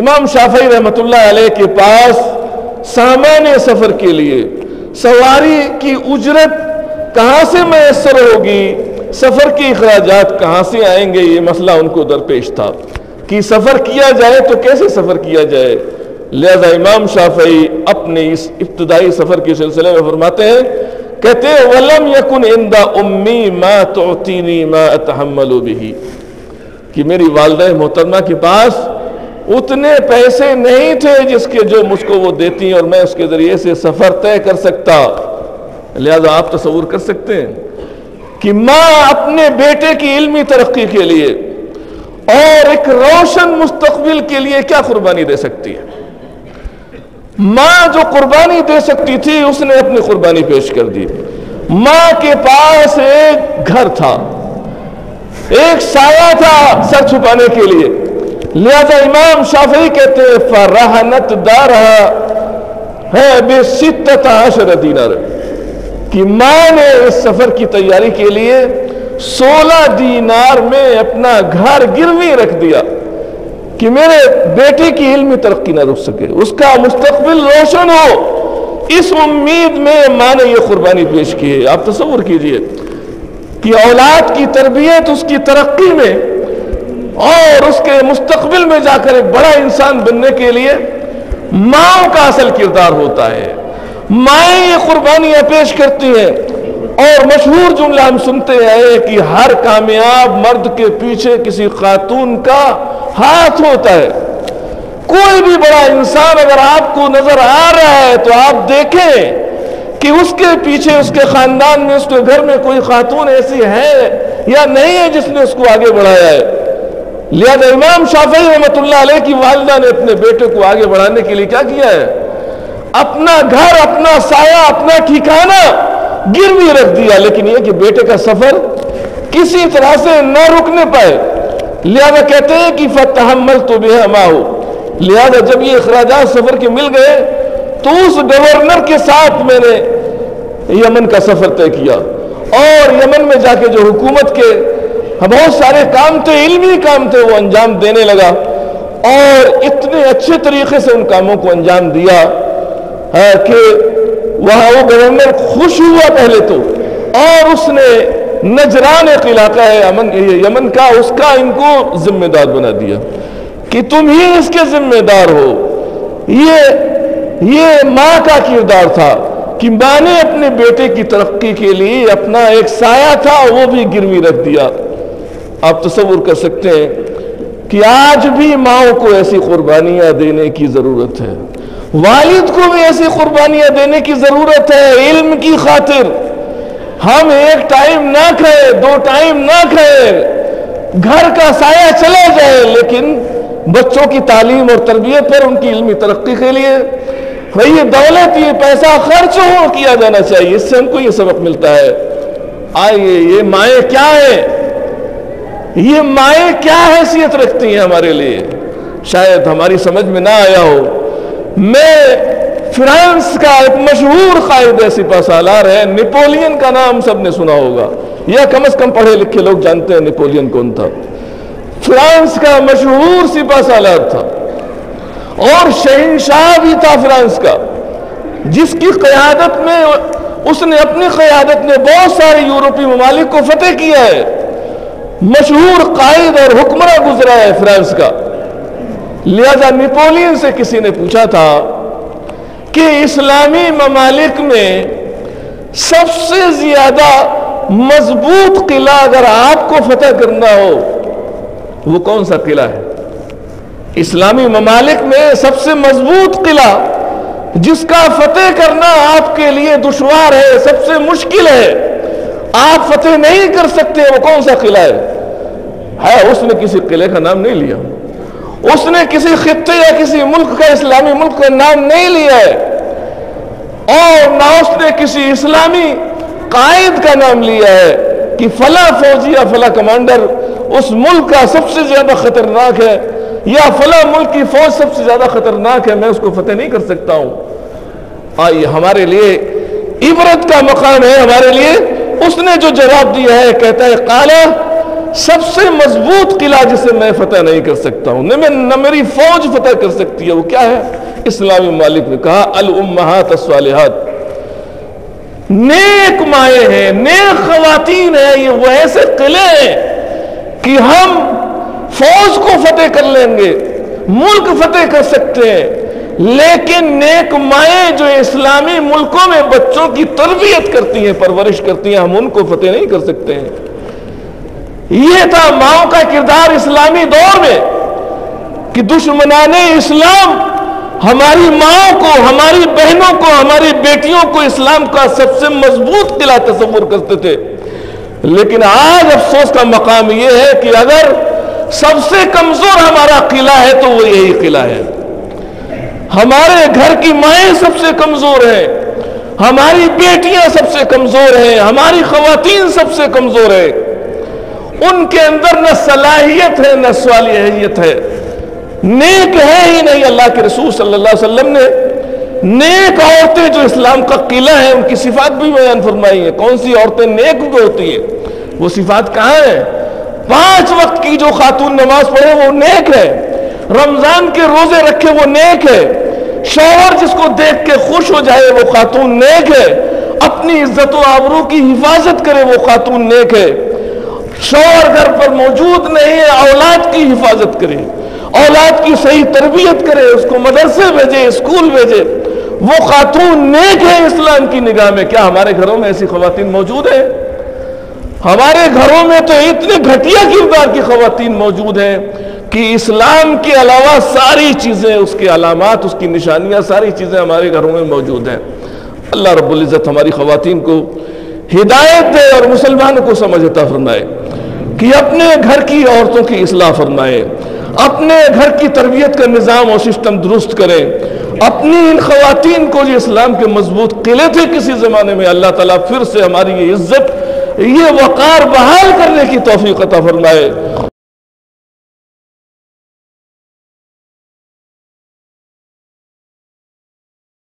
امام شافعی رحمۃ اللہ علیہ کے پاس سامان سفر کے لیے سواری کی اجرت کہاں سے میسر ہوگی، سفر کے اخراجات کہاں سے آئیں گے، یہ مسئلہ ان کو درپیش تھا کہ سفر کیا جائے تو کیسے سفر کیا جائے۔ لہذا امام شافعی اپنے اس ابتدائی سفر کے سلسلے میں فرماتے ہیں، کہتے ہیں وَلَمْ يَكُنْ عِنْدَ أُمِّي مَا تُعْتِينِي مَا أَتَحَمَّلُ بِهِ، کہ میری والدہ محترمہ کے پاس اتنے پیسے نہیں تھے جس کے جو مجھ کو وہ دیتی اور میں اس کے ذریعے سے سفر طے کر سکتا۔ لہذا آپ تصور کر سکتے ہیں کہ ماں اپنے بیٹے کی علمی ترقی کے لیے اور ایک روشن مستقبل کے لیے کیا قربانی دے سکتی ہے۔ ماں جو قربانی دے سکتی تھی اس نے اپنی قربانی پیش کر دی۔ ماں کے پاس ایک گھر تھا، ایک سایہ تھا سر چھپانے کے لیے، لہذا امام شافعی کہتے ہیں فرہنت دارہا ہے ب16 دینار، کہ ماں نے اس سفر کی تیاری کے لیے 16 دینار میں اپنا گھر گروی رکھ دیا کہ میرے بیٹے کی علمی ترقی نہ رک سکے، اس کا مستقبل روشن ہو، اس امید میں ماں نے یہ قربانی پیش کی ہے۔ آپ تصور کیجئے کہ اولاد کی تربیت، اس کی ترقی میں اور اس کے مستقبل میں جا کر ایک بڑا انسان بننے کے لیے ماں کا اصل کردار ہوتا ہے۔ مائیں یہ قربانیاں پیش کرتی ہیں، اور مشہور جملہ ہم سنتے ہیں کہ ہر کامیاب مرد کے پیچھے کسی خاتون کا ہاتھ ہوتا ہے۔ کوئی بھی بڑا انسان اگر آپ کو نظر آ رہا ہے تو آپ دیکھیں کہ اس کے پیچھے، اس کے خاندان میں، اس کے گھر میں کوئی خاتون ایسی ہے یا نہیں ہے جس نے اس کو آگے بڑھایا ہے۔ لہذا امام شافعی رحمۃ اللہ علیہ کی والدہ نے اپنے بیٹے کو آگے بڑھانے کے لیے کیا کیا ہے، اپنا گھر، اپنا سایہ، اپنا ٹھکانہ گروی رکھ دیا، لیکن یہ کہ بیٹے کا سفر کسی طرح سے نہ رکنے پائے۔ لہذا کہتے ہیں کہ فَتَحَمَّلْتُ بِهَا مَعَهُ، لہذا جب یہ اخراجات سفر کے مل گئے تو اس گورنر کے ساتھ میں نے یمن کا سفر طے کیا، اور یمن میں جا کے جو حکومت کے بہت سارے کام تھے، علمی کام تھے، وہ انجام دینے لگا، اور اتنے اچھے طریقے سے ان کاموں کو انجام دیا کہ وہاں وہ گورنر خوش ہوا پہلے تو، اور اس نے نجران ایک علاقہ ہے یمن کا، اس کا ان کو ذمہ دار بنا دیا کہ تم ہی اس کے ذمہ دار ہو۔ یہ ماں کا کردار تھا کہ ماں نے اپنے بیٹے کی ترقی کے لیے اپنا ایک سایہ تھا وہ بھی گروی رکھ دیا۔ آپ تصور کر سکتے ہیں کہ آج بھی ماؤں کو ایسی قربانیاں دینے کی ضرورت ہے، والد کو بھی ایسی قربانیاں دینے کی ضرورت ہے علم کی خاطر۔ ہم ایک ٹائم نہ کھائیں، 2 ٹائم نہ کھائیں، گھر کا سایہ چلا جائے، لیکن بچوں کی تعلیم اور تربیت پر، ان کی علمی ترقی کے لیے یہ دولت، یہ پیسہ خرچ کیا جانا چاہیے۔ اس سے ہم کو یہ سبق ملتا ہے۔ آئیے، یہ مائیں کیا ہیں، یہ مائیں کیا حیثیت رکھتی ہیں ہمارے لیے، شاید ہماری سمجھ میں نہ آیا ہو۔ میں فرانس کا ایک مشہور قائد سپہ سالار ہے، نیپولین کا نام سب نے سنا ہوگا، یا کم از کم پڑھے لکھے لوگ جانتے ہیں نیپولین کون تھا۔ فرانس کا مشہور سپہ سالار تھا اور شہنشاہ بھی تھا فرانس کا، جس کی قیادت میں، اس نے اپنی قیادت میں بہت سارے یورپی ممالک کو فتح کیا ہے، مشہور قائد اور حکمراں گزرا ہے فرانس کا۔ لہذا نیپولین سے کسی نے پوچھا تھا کہ اسلامی ممالک میں سب سے زیادہ مضبوط قلعہ اگر آپ کو فتح کرنا ہو وہ کون سا قلعہ ہے؟ اسلامی ممالک میں سب سے مضبوط قلعہ جس کا فتح کرنا آپ کے لیے دشوار ہے، سب سے مشکل ہے، آپ فتح نہیں کر سکتے، وہ کون سا قلعہ ہے؟ اس نے کسی قلعے کا نام نہیں لیا، اس نے کسی خطے یا کسی ملک کا، اسلامی ملک کا نام نہیں لیا ہے، اور نہ اس نے کسی اسلامی قائد کا نام لیا ہے کہ فلاں فوجی یا فلاں کمانڈر اس ملک کا سب سے زیادہ خطرناک ہے، یا فلاں ملک کی فوج سب سے زیادہ خطرناک ہے، میں اس کو فتح نہیں کر سکتا ہوں۔ آئیے، ہمارے لیے عبرت کا مقام ہے، ہمارے لیے اس نے جو جواب دیا ہے، کہتا ہے قال سب سے مضبوط قلعہ جسے میں فتح نہیں کر سکتا ہوں، نہ میری فوج فتح کر سکتی ہے، وہ کیا ہے؟ اسلامی مالک نے کہا الامہات الصالحات، نیک مائیں ہیں، نیک خواتین ہیں، یہ وہ ایسے قلعے ہیں کہ ہم فوج کو فتح کر لیں گے، ملک فتح کر سکتے ہیں، لیکن نیک مائیں جو اسلامی ملکوں میں بچوں کی تربیت کرتی ہیں، پرورش کرتی ہیں، ہم ان کو فتح نہیں کر سکتے ہیں۔ یہ تھا ماؤں کا کردار اسلامی دور میں کہ دشمنان اسلام ہماری ماؤں کو، ہماری بہنوں کو، ہماری بیٹیوں کو اسلام کا سب سے مضبوط قلعہ تصور کرتے تھے۔ لیکن آج افسوس کا مقام یہ ہے کہ اگر سب سے کمزور ہمارا قلعہ ہے تو وہ یہی قلعہ ہے۔ ہمارے گھر کی مائیں سب سے کمزور ہیں، ہماری بیٹیاں سب سے کمزور ہیں، ہماری خواتین سب سے کمزور ہیں، ان کے اندر نہ صلاحیت ہے نہ صالحیت ہے، نیک ہے ہی نہیں۔ اللہ کے رسول صلی اللہ علیہ وسلم نے نیک عورتیں جو اسلام کا قلعہ ہیں ان کی صفات بھی بیان فرمائی ہیں۔ کون سی عورتیں نیک ہوتی ہیں؟ وہ صفات کہاں ہیں؟ 5 وقت کی جو خاتون نماز پڑھے وہ نیک ہے، رمضان کے روزے رکھے وہ نیک ہے، شوہر جس کو دیکھ کے خوش ہو جائے وہ خاتون نیک ہے، اپنی عزت و آبرو کی حفاظت کرے وہ خاتون نیک ہے، شوہر گھر پر موجود نہیں ہے اولاد کی حفاظت کرے، اولاد کی صحیح تربیت کرے، اس کو مدرسے بھیجے، اسکول بھیجے، وہ خاتون نیک ہے اسلام کی نگاہ میں۔ کیا ہمارے گھروں میں ایسی خواتین موجود ہیں؟ ہمارے گھروں میں تو اتنے گھٹیا کردار کی خواتین موجود ہیں کہ اسلام کے علاوہ ساری چیزیں، اس کے علامات، اس کی نشانیاں، ساری چیزیں ہمارے گھروں میں موجود ہیں۔ اللہ رب العزت ہماری خواتین کو ہدایت دے اور مسلمانوں کو سمجھ عطا فرمائے کہ اپنے گھر کی عورتوں کی اصلاح فرمائے، اپنے گھر کی تربیت کا نظام اور سسٹم درست کریں، اپنی ان خواتین کو جو اسلام کے مضبوط قلعے تھے کسی زمانے میں، اللہ تعالیٰ پھر سے ہماری یہ عزت، یہ وقار بحال کرنے کی توفیق عطا فرمائے۔